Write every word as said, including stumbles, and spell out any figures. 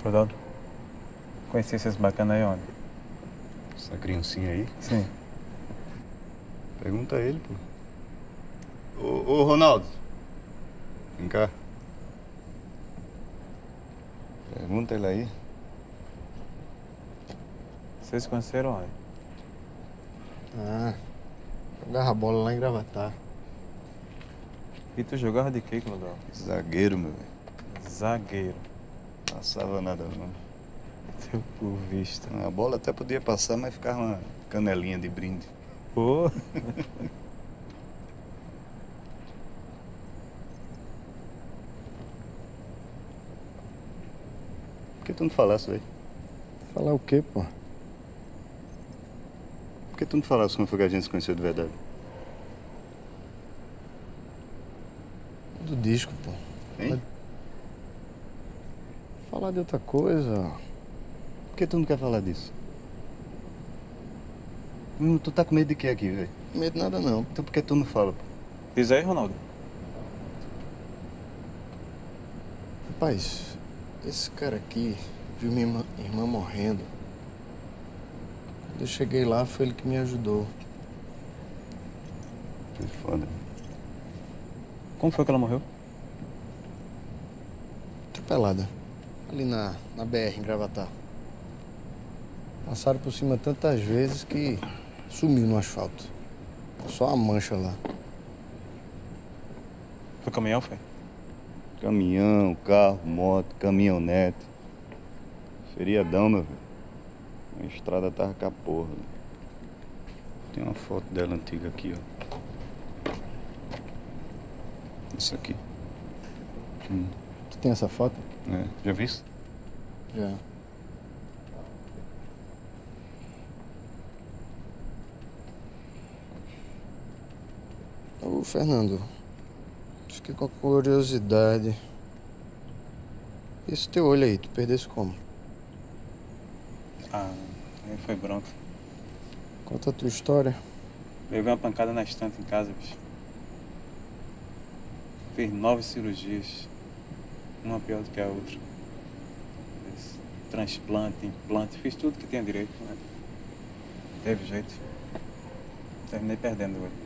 Frodaldo, conheci esses bacanas aí onde? Essa criancinha aí? Sim. Pergunta a ele, pô. Ô, ô Ronaldo. Vem cá. Pergunta ele aí. Vocês se conheceram onde? Ah, jogava bola lá em Gravatar. E tu jogava de quê, Clodal? Zagueiro, meu velho. Zagueiro. Passava nada, não. Teu por vista. A bola até podia passar, mas ficava uma canelinha de brinde. Pô. Por que tu não falasse, velho? Falar o quê, pô? Por que tu não falasse como foi que a gente se conheceu de verdade? Do disco, pô. Hein? Falar de outra coisa. Por que tu não quer falar disso? Hum, tu tá com medo de quê aqui, velho? Medo nada não. Então por que tu não fala, pô? Diz aí, Ronaldo. Rapaz, esse cara aqui viu minha irmã, irmã morrendo. Quando eu cheguei lá, foi ele que me ajudou. Que foda. Como foi que ela morreu? Atropelada. Ali na, na B R, em Gravatar. Passaram por cima tantas vezes que sumiu no asfalto. Só a mancha lá. Foi caminhão, foi? Caminhão, carro, moto, caminhonete. Feriadão, meu velho. A estrada tava com a porra. Tem uma foto dela antiga aqui, ó. Isso aqui. Hum. Tu tem essa foto? É, já viu isso? Já. Ô, Fernando, fiquei com a curiosidade. Esse teu olho aí, tu perdesse como? Ah, aí foi bronca. Conta a tua história. Levei uma pancada na estante em casa, bicho. Fiz nove cirurgias. Uma pior do que a outra. Fiz transplante, implante, fiz tudo que tinha direito, né? Teve jeito. Terminei perdendo, velho.